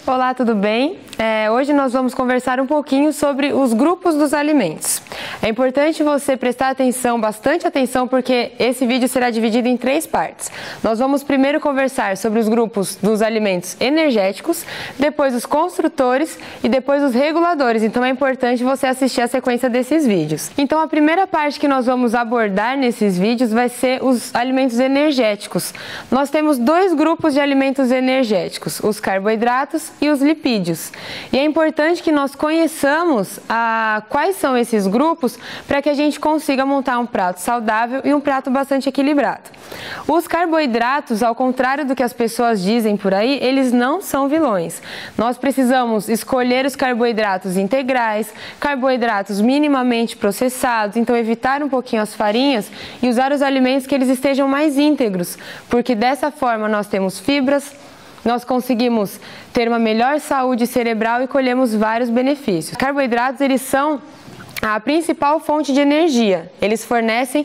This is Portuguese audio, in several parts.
Olá, tudo bem? Hoje nós vamos conversar um pouquinho sobre os grupos dos alimentos. É importante você prestar atenção, bastante atenção, porque esse vídeo será dividido em 3 partes. Nós vamos primeiro conversar sobre os grupos dos alimentos energéticos, depois os construtores e depois os reguladores. Então é importante você assistir a sequência desses vídeos. Então a primeira parte que nós vamos abordar nesses vídeos vai ser os alimentos energéticos. Nós temos 2 grupos de alimentos energéticos, os carboidratos e os lipídios. E é importante que nós conheçamos quais são esses grupos para que a gente consiga montar um prato saudável e um prato bastante equilibrado. Os carboidratos, ao contrário do que as pessoas dizem por aí, eles não são vilões. Nós precisamos escolher os carboidratos integrais, carboidratos minimamente processados, então evitar um pouquinho as farinhas e usar os alimentos que eles estejam mais íntegros, porque dessa forma nós temos fibras, nós conseguimos ter uma melhor saúde cerebral e colhemos vários benefícios. Os carboidratos, eles são a principal fonte de energia. Eles fornecem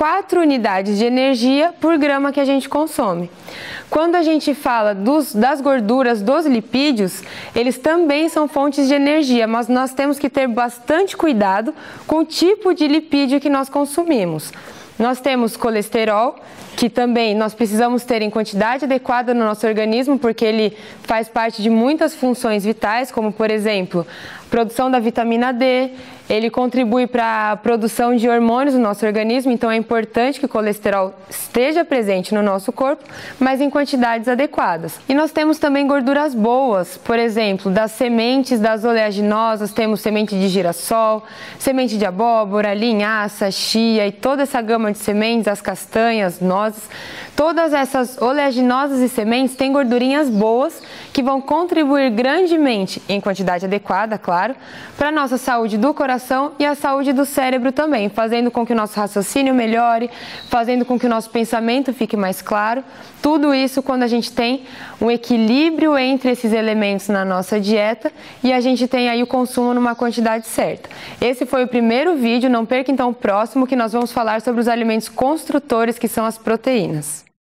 4 unidades de energia por grama que a gente consome. Quando a gente fala das gorduras, dos lipídios, eles também são fontes de energia, mas nós temos que ter bastante cuidado com o tipo de lipídio que nós consumimos. Nós temos colesterol, que também nós precisamos ter em quantidade adequada no nosso organismo, porque ele faz parte de muitas funções vitais, como por exemplo, produção da vitamina D, ele contribui para a produção de hormônios no nosso organismo, então é importante que o colesterol esteja presente no nosso corpo, mas em quantidades adequadas. E nós temos também gorduras boas, por exemplo, das sementes, das oleaginosas, temos semente de girassol, semente de abóbora, linhaça, chia e toda essa gama de sementes, as castanhas, nozes. Todas essas oleaginosas e sementes têm gordurinhas boas que vão contribuir grandemente, em quantidade adequada, claro, para a nossa saúde do coração e a saúde do cérebro também, fazendo com que o nosso raciocínio melhore, fazendo com que o nosso pensamento fique mais claro. Tudo isso quando a gente tem um equilíbrio entre esses elementos na nossa dieta e a gente tem aí o consumo numa quantidade certa. Esse foi o primeiro vídeo, não perca então o próximo, que nós vamos falar sobre os alimentos construtores, que são as proteínas.